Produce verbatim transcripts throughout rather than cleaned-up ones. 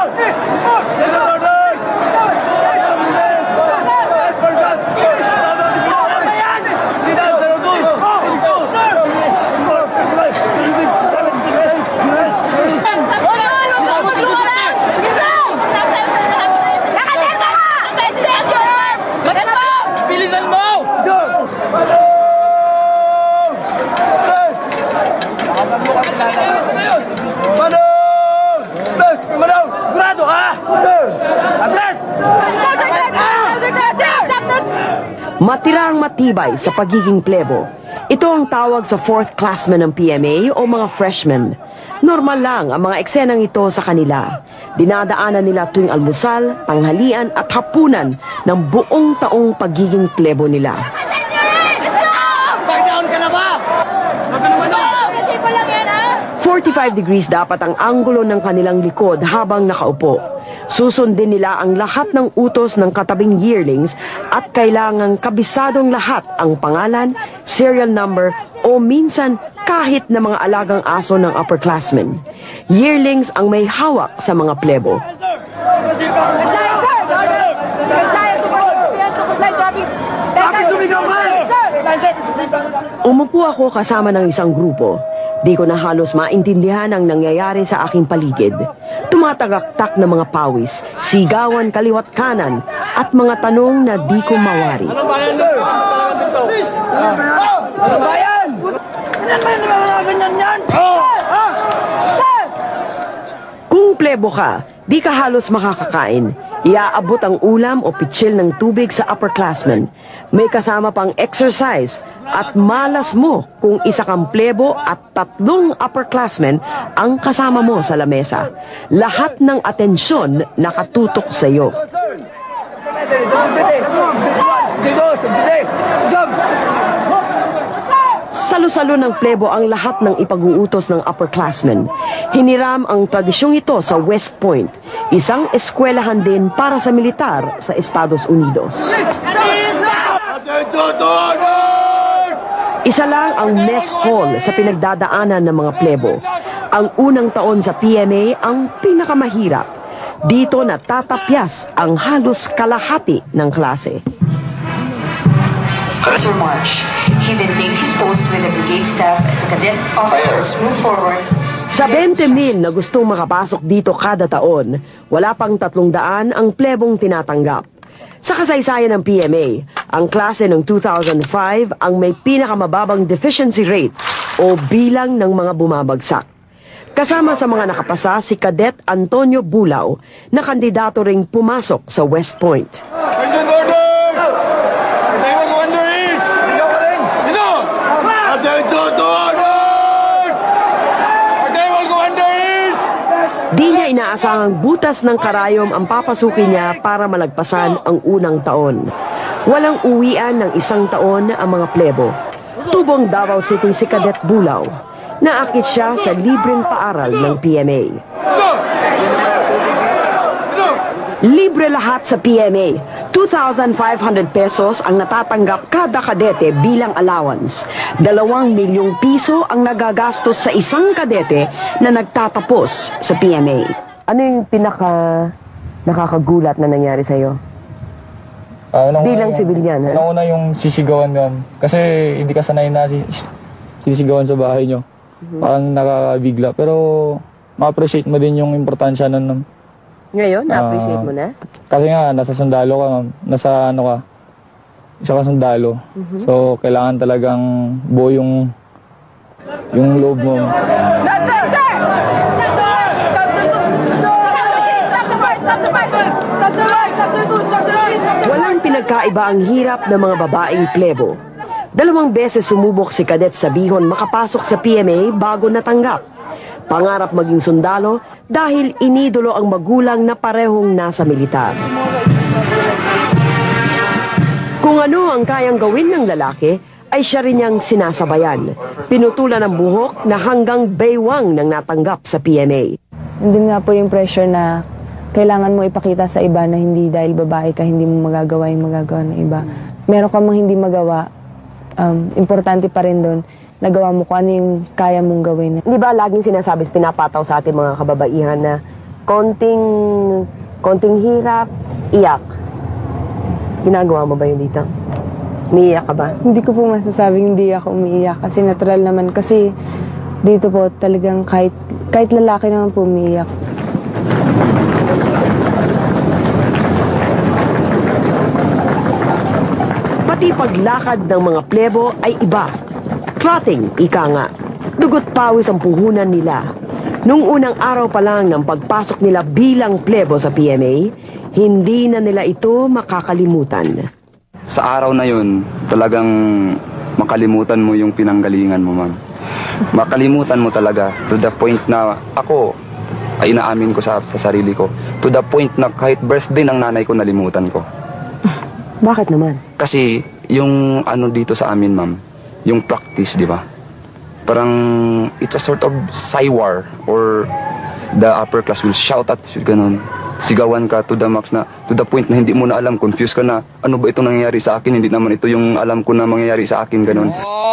Matirang matibay sa pagiging plebo. Ito ang tawag sa fourth classmen ng P M A o mga freshmen. Normal lang ang mga eksenang ito sa kanila. Dinadaanan nila tuwing almusal, tanghalian at hapunan ng buong taong pagiging plebo nila. forty-five degrees dapat ang anggulo ng kanilang likod habang nakaupo. Susundin nila ang lahat ng utos ng katabing yearlings at kailangang kabisadong lahat ang pangalan, serial number o minsan kahit na mga alagang aso ng upperclassmen. Yearlings ang may hawak sa mga plebo. Umupo ako kasama ng isang grupo. Di ko na halos maintindihan ang nangyayari sa aking paligid. Tumatagaktak na mga pawis, sigawan kaliwat kanan, at mga tanong na di ko mawari. Anong bayan, sir? Anong bayan? Ano ba yung mga ganyan yan? Kung plebo ka, di ka halos makakakain. Iaabot ang ulam o pitsil ng tubig sa upperclassmen. May kasama pang exercise at malas mo kung isa kang plebo at tatlong upperclassmen ang kasama mo sa lamesa. Lahat ng atensyon nakatutok sa iyo. Salo-salo ng plebo ang lahat ng ipag-uutos ng upperclassmen. Hiniram ang tradisyong ito sa West Point, isang eskwelahan din para sa militar sa Estados Unidos. Isa lang ang mess hall sa pinagdadaanan ng mga plebo. Ang unang taon sa P M A ang pinakamahirap. Dito natatapyas ang halos kalahati ng klase. Sir March, he then takes his post with the brigade staff as the cadet officers move forward. Sa twenty mil na gustong makapasok dito kada taon, wala pang tatlong daan ang plebong tinatanggap. Sa kasaysayan ng P M A, ang klase ng two thousand five ang may pinakamababang deficiency rate o bilang ng mga bumabagsak. Kasama sa mga nakapasa si Cadet Antonio Bulao na kandidato ring pumasok sa West Point. Di niya inaasahang butas ng karayom ang papasukin niya para malagpasan ang unang taon. Walang uwian ng isang taon ang mga plebo. Tubong Davao City si Cadet Bulao. Naakit siya sa libreng paaral ng P M A. Libre lahat sa P M A. two thousand five hundred pesos ang natatanggap kada kadete bilang allowance. Dalawang milyong piso ang nagagastos sa isang kadete na nagtatapos sa P M A. Ano yung pinaka nakakagulat na nangyari sa'yo? Uh, bilang sibilyan, ha? Una-una yung sisigawan yun. Kasi hindi ka sanay na sisigawan sa bahay nyo. Mm-hmm. Parang nakakabigla. Pero ma-appreciate mo din yung importansya nun. Ngayon, na-appreciate uh, mo na? Kasi nga, nasa sundalo ka, nasa ano ka, isa ka sundalo. Mm-hmm. So, kailangan talagang buo yung, yung loob mo. Walang pinagkaiba ang hirap ng mga babaeng plebo. Dalawang beses sumubok si Cadet Sabihon makapasok sa P M A bago natanggap. Pangarap maging sundalo dahil inidolo ang magulang na parehong nasa militar. Kung ano ang kayang gawin ng lalaki, ay siya rin niyang sinasabayan. Pinutulan ng buhok na hanggang baywang nang natanggap sa P M A. Nandun nga po yung pressure na kailangan mo ipakita sa iba na hindi dahil babae ka, hindi mo magagawa yung magagawa ng iba. Meron ka mang hindi magawa, um, importante pa rin doon, nagawa mo kung ano yung kaya mong gawin. Di ba laging sinasabi, pinapataw sa ating mga kababaihan na konting, konting hirap, iyak. Ginagawa mo ba yun dito? Umiiyak ka ba? Hindi ko po masasabing hindi ako umiiyak kasi natural naman. Kasi dito po talagang kahit, kahit lalaki naman po umiiyak. Pati paglakad ng mga plebo ay iba. Trotting, ika nga. Dugot pawis ang puhunan nila. Nung unang araw pa lang ng pagpasok nila bilang plebo sa P M A, hindi na nila ito makakalimutan. Sa araw na yun, talagang makalimutan mo yung pinanggalingan mo, ma'am. Makalimutan mo talaga to the point na ako, ay inaamin ko sa, sa sarili ko, to the point na kahit birthday ng nanay ko, nalimutan ko. Bakit naman? Kasi yung ano dito sa amin, ma'am, yung practice, di ba? Parang it's a sort of saywar or the upper class will shout at you, ganun. Sigawan ka to the max na, to the point na hindi mo na alam, confused ka na, ano ba itong nangyayari sa akin, hindi naman ito yung alam ko na mangyayari sa akin, ganun.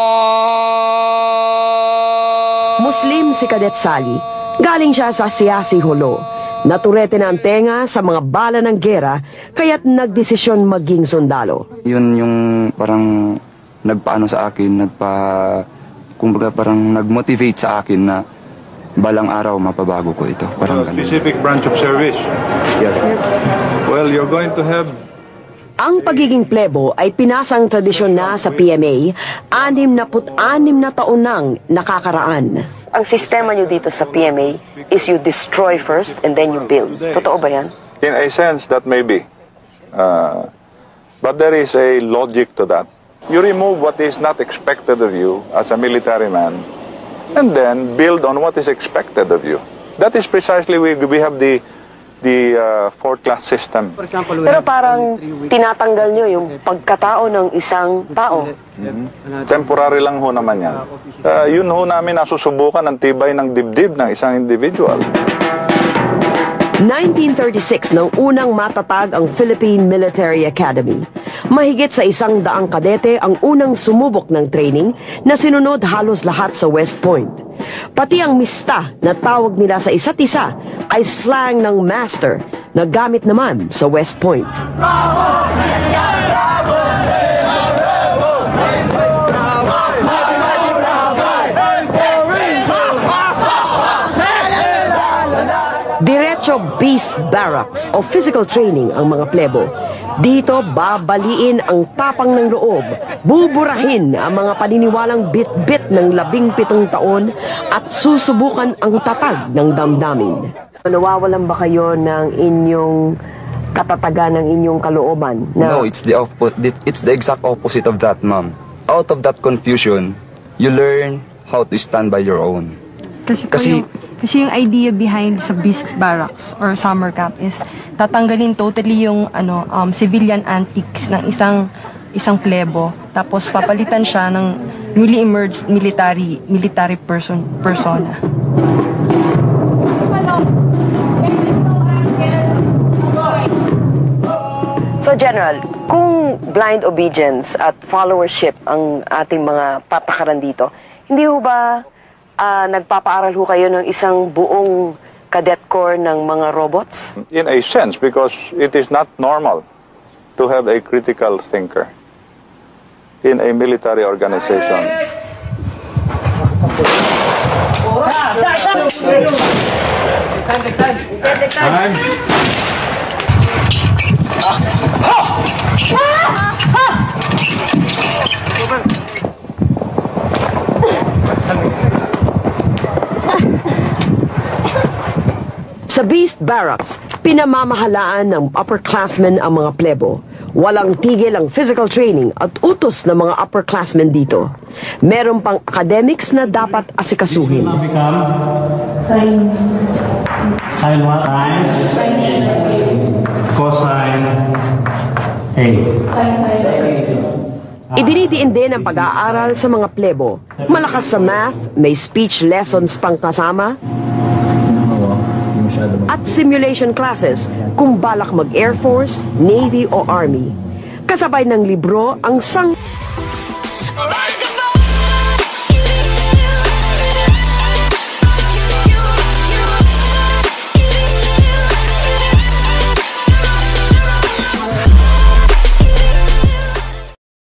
Muslim si Cadet Sally. Galing siya sa Siasi Holo. Naturete na ang tenga sa mga bala ng gera, kaya't nagdesisyon maging sundalo. Yun yung parang nagpaano sa akin, nagpa, kumbaga parang nag-motivate sa akin na balang araw mapabago ko ito. Parang So, ganun. specific branch of service. Yeah. Well, you're going to have Ang pagiging plebo ay pinasang tradisyon na sa P M A, anim na put anim na taon nang nakakaraan. Ang sistema nyo dito sa P M A is you destroy first and then you build. Totoo ba yan? in a sense, that may be. Uh, but there is a logic to that. You remove what is not expected of you as a military man, and then build on what is expected of you. That is precisely we we have the the uh, fourth class system. Pero parang tinatanggal nyo yung pagkatao ng isang tao. Temporary lang ho naman yan. Uh, yun ho namin nasusubukan ang tibay ng dibdib ng isang individual. nineteen thirty-six nang unang matatag ang Philippine Military Academy. Mahigit sa isang daang kadete ang unang sumubok ng training na sinunod halos lahat sa West Point. Pati ang mista na tawag nila sa isa't isa ay slang ng master na gamit naman sa West Point. Diretso Beast Barracks o physical training ang mga plebo. Dito babaliin ang tapang ng loob, buburahin ang mga paniniwalang bit-bit ng labing pitong taon at susubukan ang tatag ng damdamin. Nawawalan ba kayo ng inyong katatagan ng inyong kalooban? Na... No, it's the, oppo- it's the exact opposite of that, ma'am. Out of that confusion, you learn how to stand by your own. Kasi, po Kasi- yung, kasi yung idea behind sa Beast Barracks or summer camp is tatanggalin totally yung ano um, civilian antics ng isang isang plebo, tapos papalitan siya ng newly emerged military military person persona. So General, kung blind obedience at followership ang ating mga patakaran dito, hindi ho ba ah, nagpapaaral ho kayo ng isang buong cadet corps ng mga robots? In a sense, because it is not normal to have a critical thinker in a military organization. Sa Beast Barracks, pinamamahalaan ng upperclassmen ang mga plebo. Walang tigil ang physical training at utos ng mga upperclassmen dito. Meron pang academics na dapat asikasuhin. Sine. Sine what? Sine. Cosine. A. Idinidiin din ang pag-aaral sa mga plebo. Malakas sa math, may speech lessons pang kasama, at simulation classes kung balak mag-Air Force, Navy o Army. Kasabay ng libro ang sang...